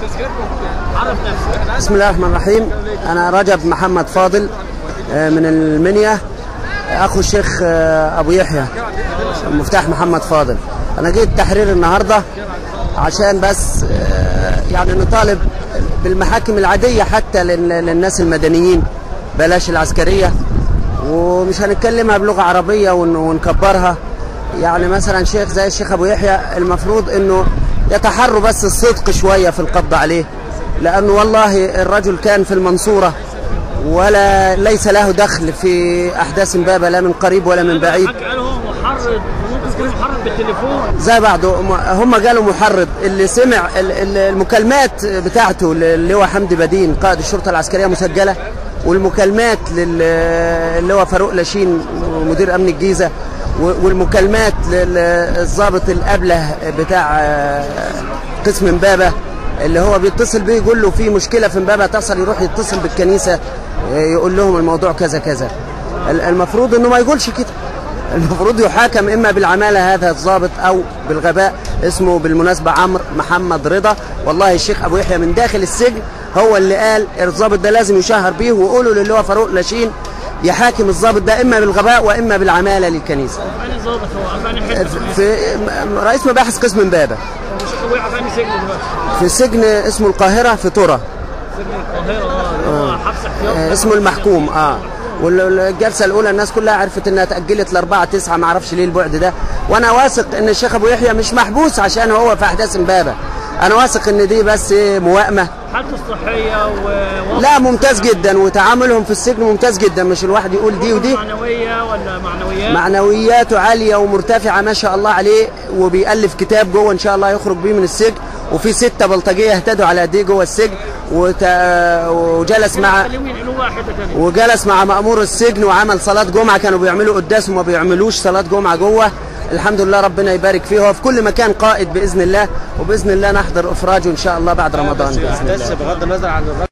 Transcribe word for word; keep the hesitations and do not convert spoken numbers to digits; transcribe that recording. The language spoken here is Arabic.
بسم الله الرحمن الرحيم. أنا رجب محمد فاضل من المنيا، أخو الشيخ أبو يحيى مفتاح محمد فاضل. أنا جيت تحرير النهاردة عشان بس يعني نطالب بالمحاكم العادية حتى للناس المدنيين، بلاش العسكرية، ومش هنتكلمها بلغة عربية ونكبرها. يعني مثلا شيخ زي الشيخ أبو يحيى المفروض أنه يتحروا بس الصدق شوية في القبض عليه، لأنه والله الرجل كان في المنصورة ولا ليس له دخل في أحداث إمبابة لا من قريب ولا من بعيد. قالوا محرض، ممكن يكون محرض بالتليفون زي بعضه. هم قالوا محرض. اللي سمع المكالمات بتاعته اللي هو حمدي بدين قائد الشرطة العسكرية مسجلة، والمكالمات اللي هو فاروق لاشين مدير أمن الجيزة، والمكالمات للضابط الأبله بتاع قسم إمبابة اللي هو بيتصل بيه يقول له في مشكلة في إمبابة تحصل، يروح يتصل بالكنيسة يقول لهم الموضوع كذا كذا. المفروض إنه ما يقولش كده، المفروض يحاكم إما بالعمالة هذا الضابط أو بالغباء. اسمه بالمناسبة عمرو محمد رضا. والله الشيخ أبو يحيى من داخل السجن هو اللي قال الضابط ده لازم يشهر بيه، وقولوا للي هو فاروق لاشين يحاكم الضابط ده إما بالغباء وإما بالعمالة للكنيسة. أنا ضابط هو أنا حتة في رئيس مباحث قسم إمبابة في سجن اسمه القاهرة في ترى. سجن القاهرة اه حبس احتياطي اسمه المحكوم. اه والجلسه الاولى الناس كلها عرفت انها تاجلت ل أربعة تسعة، ما اعرفش ليه البعد ده. وانا واثق ان الشيخ ابو يحيى مش محبوس عشان هو في احداث إمبابة. انا واثق ان دي بس موائمه. حالته الصحيه و... لا ممتاز جدا، وتعاملهم في السجن ممتاز جدا. مش الواحد يقول دي ودي. معنويه ولا معنويات؟ معنوياته عاليه ومرتفعه ما شاء الله عليه، وبيألف كتاب جوه ان شاء الله يخرج بيه من السجن. وفي ستة بلطجيه اهتدوا على ايديه جوه السجن، وت... وجلس مع وجلس مع مأمور السجن وعمل صلاة جمعة. كانوا بيعملوا قداس وما بيعملوش صلاة جمعة جوه. الحمد لله ربنا يبارك فيه. هو في كل مكان قائد بإذن الله، وبإذن الله نحضر إفراجه إن شاء الله بعد رمضان بإذن الله. بغض النظر عن الراجل